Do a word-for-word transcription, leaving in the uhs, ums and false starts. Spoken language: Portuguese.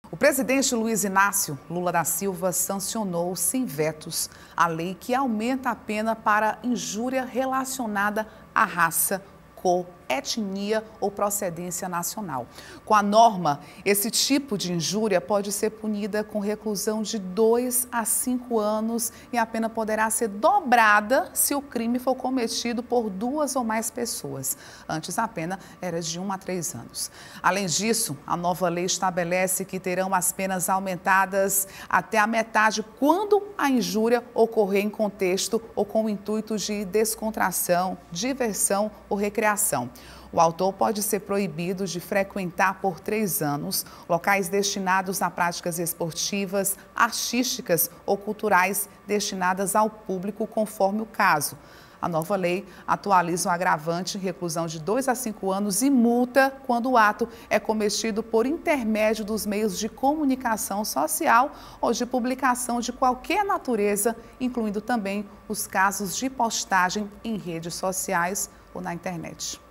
O presidente Luiz Inácio Lula da Silva sancionou, sem vetos, a lei que aumenta a pena para injúria relacionada à raça, cor, etnia ou procedência nacional. Com a norma, esse tipo de injúria pode ser punida com reclusão de dois a cinco anos e a pena poderá ser dobrada se o crime for cometido por duas ou mais pessoas. Antes, a pena era de um a três anos. Além disso, a nova lei estabelece que terão as penas aumentadas até a metade quando a injúria ocorrer em contexto ou com o intuito de descontração, diversão ou recreação. O autor pode ser proibido de frequentar por três anos locais destinados a práticas esportivas, artísticas ou culturais destinadas ao público, conforme o caso. A nova lei atualiza o agravante, reclusão de dois a cinco anos e multa quando o ato é cometido por intermédio dos meios de comunicação social ou de publicação de qualquer natureza, incluindo também os casos de postagem em redes sociais ou na internet.